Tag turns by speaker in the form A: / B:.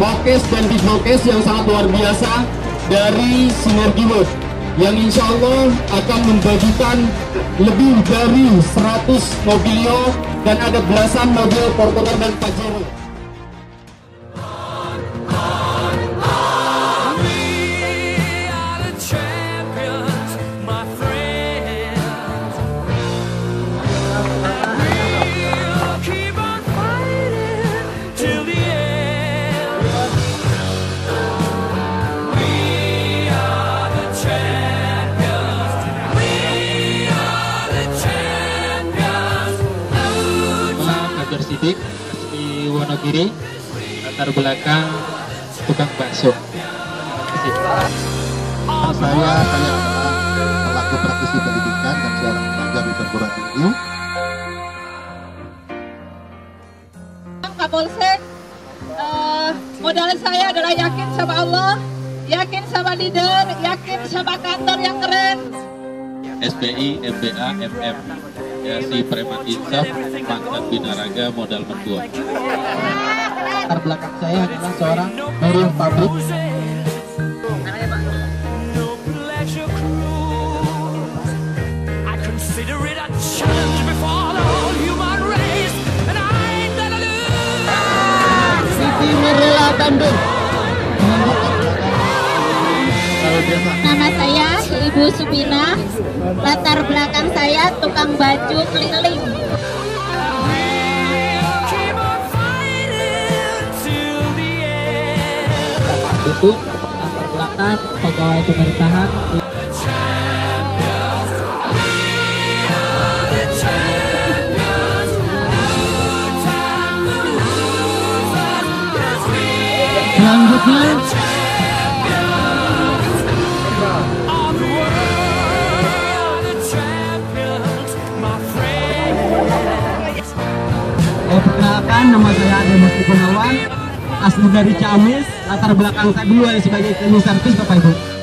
A: showcase dan big showcase yang sangat luar biasa dari Sinergi World yang insya Allah akan membagikan lebih dari 100 mobilio dan ada belasan mobil Fortuner dan Pajero.
B: Sidik di Wonogiri, latar belakang tukang bakso.
C: Saya adalah pelaku praktisi pendidikan dan seorang pelajar di perguruan tinggi.
D: Kapolsek, modal saya adalah yakin sama Allah, yakin sama leader, yakin sama kantor yang keren.
B: SPI, MBA, MM, si Preman Insaf, mantan binaraga modal mertua.
E: Latar belakang saya adalah seorang buruh pabrik.
D: Siti Mirela Bandung. Nama saya Ibu Subina, latar belakang saya tukang baju keliling.
E: Itu latar belakang pegawai pemerintahan.
D: Selanjutnya
E: perkenalkan, nama saya Demas Gunawan, asli dari Ciamis. Latar belakang saya dulu sebagai cleaning service, Bapak Ibu.